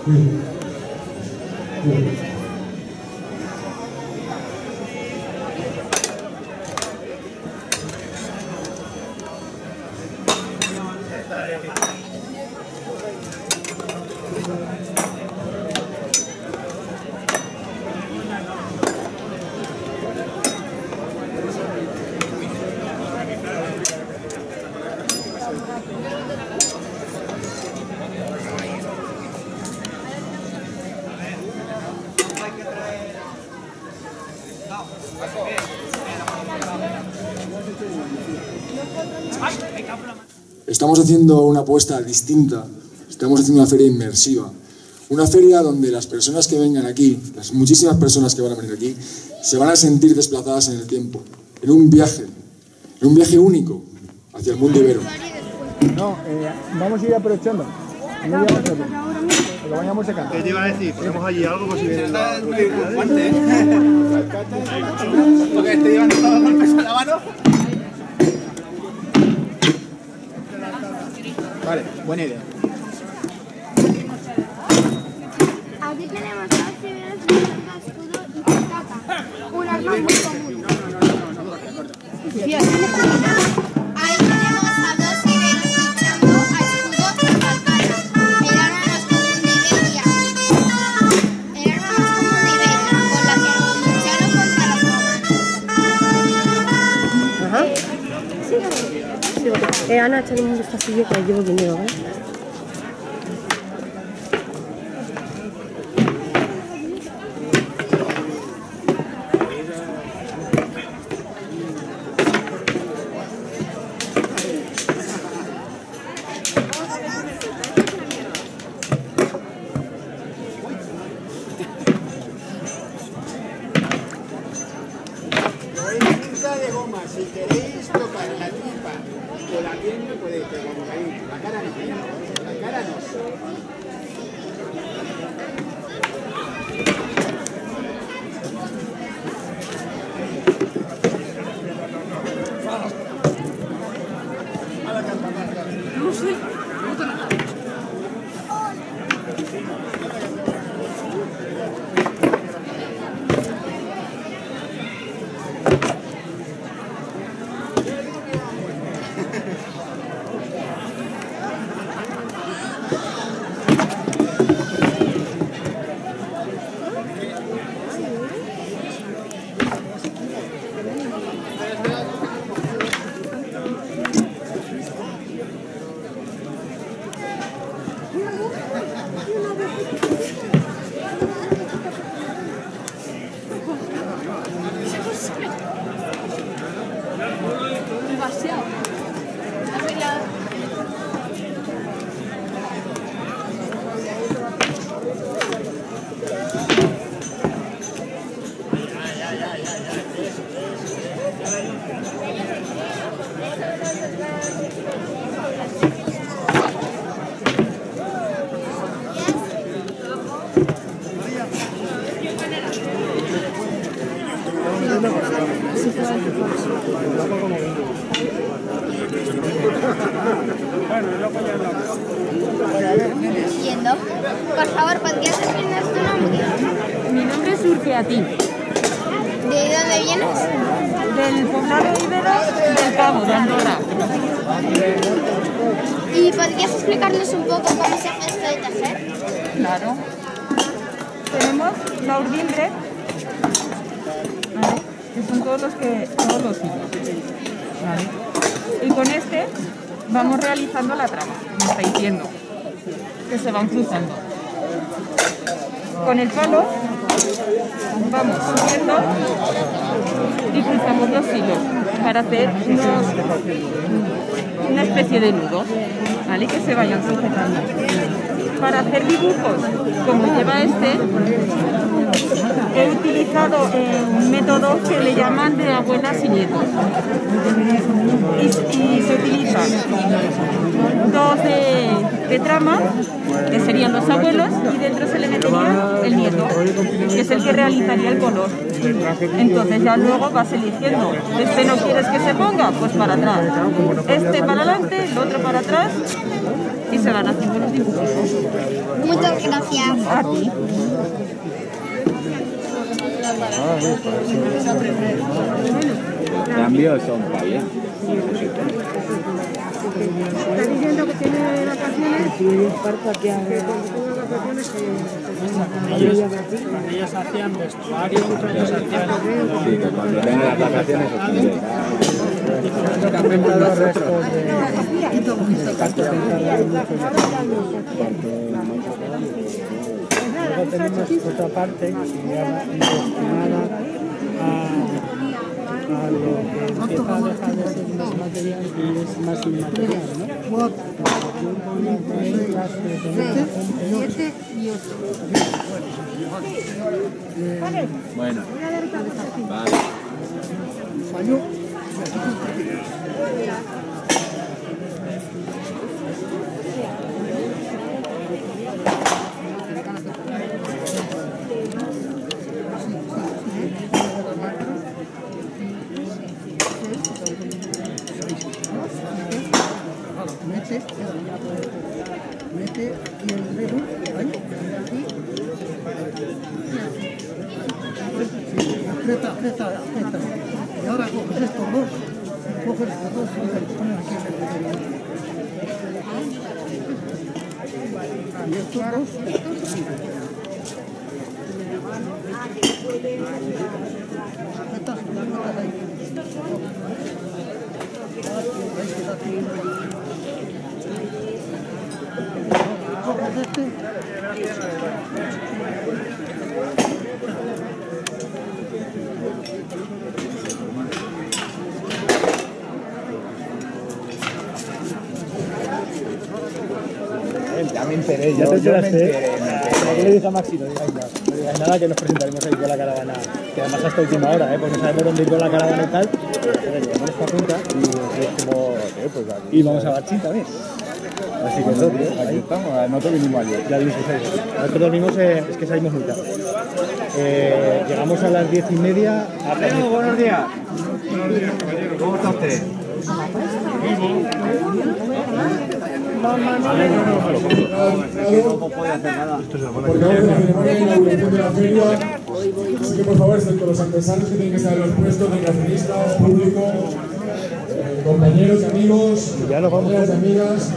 Estamos haciendo una apuesta distinta, estamos haciendo una feria inmersiva, una feria donde las personas que vengan aquí, las muchísimas personas que van a venir aquí, se van a sentir desplazadas en el tiempo, en un viaje único hacia el mundo ibero. No, vamos a ir aprovechando. No lo vayamos secando. ¿Qué te iba a decir? Ponemos allí algo por si viene la... Porque estoy llevando todo golpes a la mano. Vale, buena idea. Aquí tenemos dos civiles, un escudo y capa. Un arma muy común. Ahí tenemos a dos civiles luchando a escudo y katana. El arma más común de Iberia. El arma más común de Iberia, con la que lucharon contra los romanos. Ajá. Sí. Ana, échale un vistacillo que llevo dinero, ¿eh? De goma, si queréis tocar la tripa o la pierna podéis, pero como ahí, la cara no, la cara no. Entiendo. Por favor, ¿podrías decirnos tu nombre? Mi nombre es Urqueatí. ¿De dónde vienes? Del poblado ibero del Cabo, de Andorra. ¿Y podrías explicarnos un poco cómo se hace esto de tejer? Claro. Tenemos la urdimbre, ¿vale? Que son todos los hilos. ¿Vale? Y con este vamos realizando la trama, como estáis viendo, que se van cruzando. Con el palo vamos subiendo y cruzamos los hilos para hacer una especie de nudos, ¿vale? Que se vayan sujetando. Para hacer dibujos, como lleva este, he utilizado un método que le llaman de abuelas y nietos. Y se utilizan dos de trama, que serían los abuelos, y dentro se le metería el nieto, que es el que realizaría el color. Entonces ya luego vas eligiendo. Este no quieres que se ponga, pues para atrás. Este para adelante, el otro para atrás, y se se van haciendo los dibujos. Muchas gracias. A ti. Cambios son payas. ¿Está diciendo que tiene vacaciones? Sí, es parte que hace vacaciones que ellas hacían vestuario, otras hacían... Sí, que cuando tengan las vacaciones Han inventado restos de cantos Luego tenemos otra parte que se llama destinada a lo que empieza a dejar de ser más material y es más inmaterial, ¿no? bueno. Vale. Mete aquí el dedo, ahí, aquí. Aprieta. Y ahora coges estos dos y los pones aquí en el dedo. Y estos dos, sí. Apretas ahí. Ya me enteré, Ya te enteraste. ¿Qué le dije a Maxi? No digas nada, que nos presentaremos ahí con la caravana. Que además hasta última hora, pues no sabemos dónde ir con la caravana y tal. Pero llevamos esta punta y es como... Y vamos a Barcín también. Así que eso, tío. Aquí estamos, nosotros vinimos ayer. Ya vinimos ayer. Nosotros dormimos, es que salimos muy tarde. Llegamos a las 10:30. Bueno, buenos días. Buenos días, caballero. ¿Cómo está usted? No puede hacer nada. Porque vamos a la ceremonia de inauguración de la feria. Así que por favor, excepto los artesanos que tienen que estar en los puestos, negacionistas, público, compañeros, amigos, amigas y amigas.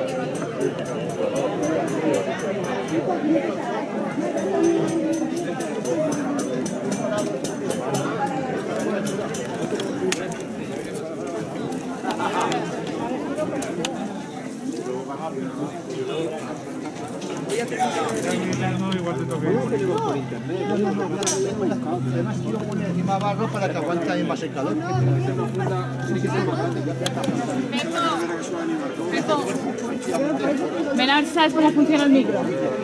Además quiero poner encima barro para que aguante más el calor. Ven a ver si sabes cómo funciona el micro.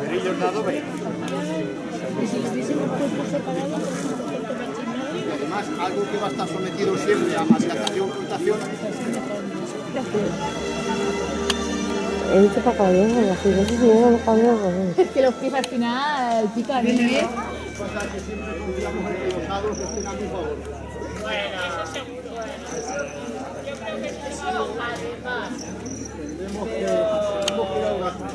Además, algo que va a estar sometido siempre a captación, ocultación. He dicho para caballeros, así que si no los caballeros. Es que los pies al final pican. Cosa que siempre confiamos en que los hados estén a mi favor. Bueno, eso seguro. Yo creo que eso, además. Tendremos que dar un gasto.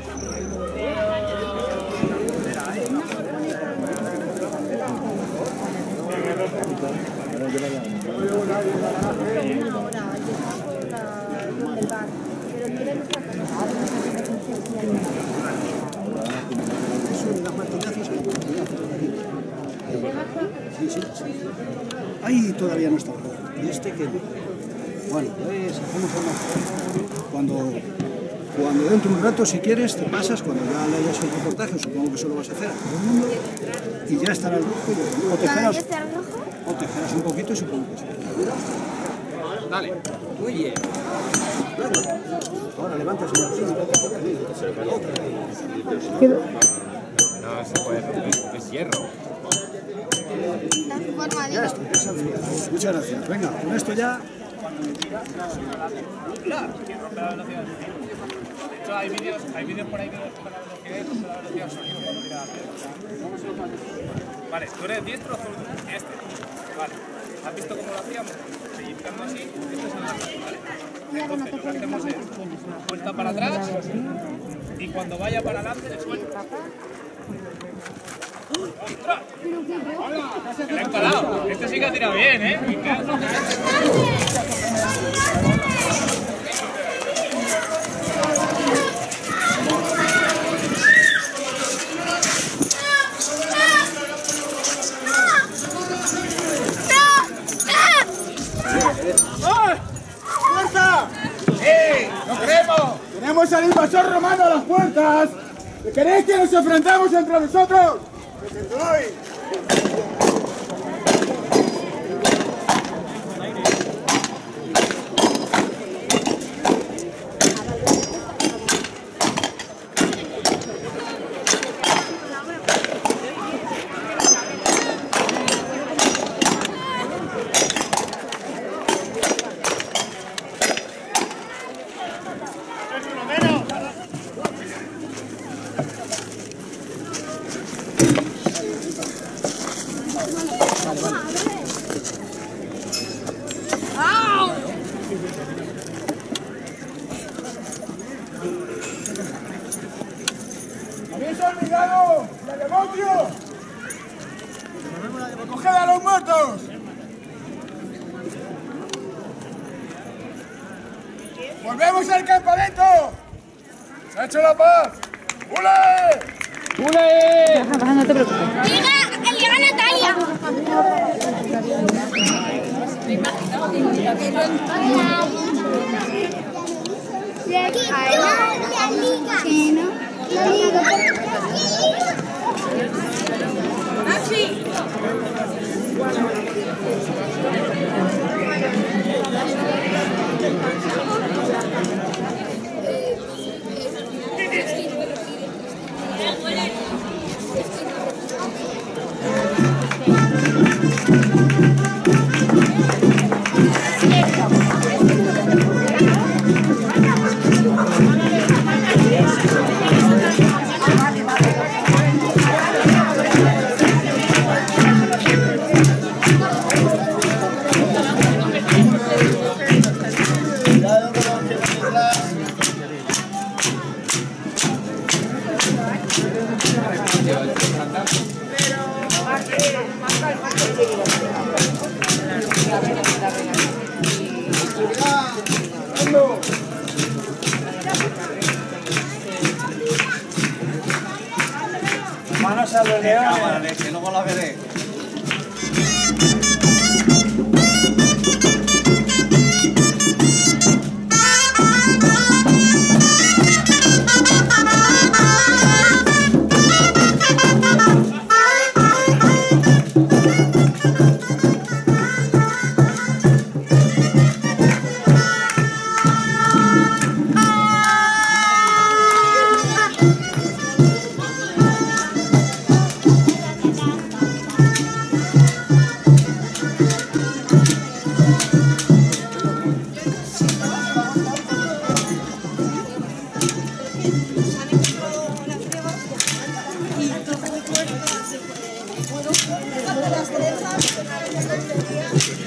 Ahí todavía no está. Y este que bueno, pues hacemos cuando dentro de un rato, si quieres, te pasas, cuando ya le hayas el reportaje, supongo que eso lo vas a hacer a todo el mundo, y ya estará el grupo. O te esperas un poquito y supongo que sí. Dale. Muy bien. Ahora levantas el No se puede romper, es hierro. Ya está, muchas gracias. Venga, con esto ya. De hecho, hay vídeos por ahí que nos tocan la velocidad y la velocidad sonido. Vale, ¿tú eres diestro o zurdo? Diestro. Vale. ¿Has visto cómo lo hacíamos? Pellizcando así, esto es el marco, ¿vale? Entonces lo que hacemos es vuelta para atrás y cuando vaya para adelante le suelta. ¡Ostras! ¡Que le he parado! Este sí que ha tirado bien, ¿eh? ¡Fuerza! ¡Sí! ¡Lo queremos! ¡Queremos al invasor romano a las puertas! ¿Queréis que nos enfrentemos entre nosotros? ¡Habéis olvidado la devoción! ¡Coged a los muertos! ¡Volvemos al campamento! ¡Se ha hecho la paz! ¡Ule! ¡Ule! Baja, no te preocupes. ¡Liga Natalia! Manos a los leones. Que luego la veré. Las trenzas,